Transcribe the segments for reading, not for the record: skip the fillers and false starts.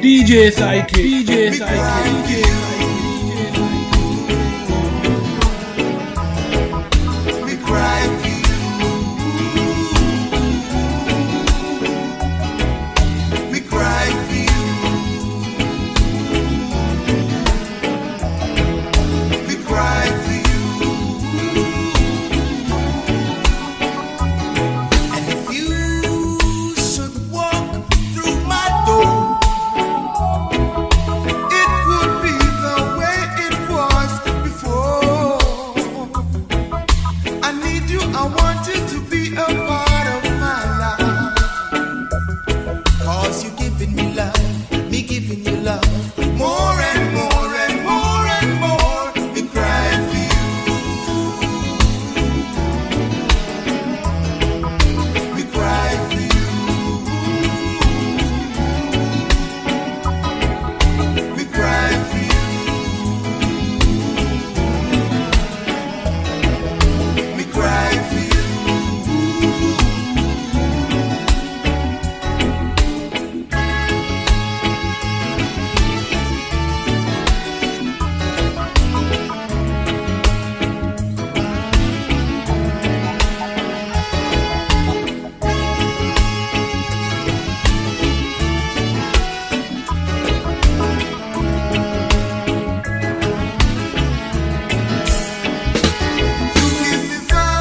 DJ Psychic, DJ Psychic. We cry for you. We cry for you. We cry for you. And if you should walk through my door, it would be the way it was before. I need you, I want you to be a part of my life. 'Cause you're giving me love, me giving you love, more and more and more and more. We cry for you. We cry for you. We cry for you. We cry for you. You give me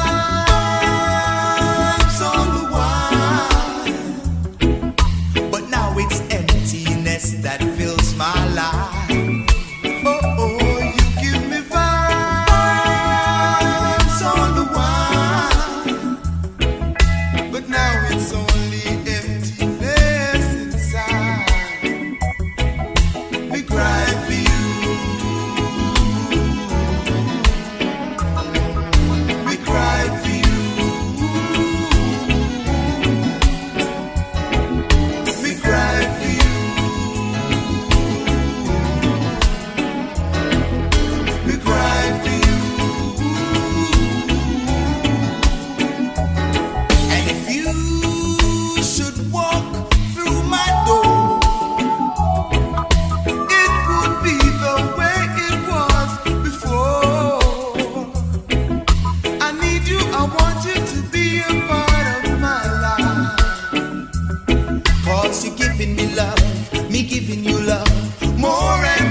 vibes all the while, but now it's emptiness that fills my life. Oh, you give me vibes all the while, but now it's only emptiness inside. We cry for you. We cry for you. We cry for you. We cry for you. And if you should walk through my door, it would be the way it was before. I need you, I want you to be a part of my life. 'Cause you're giving me love, me giving you love, more and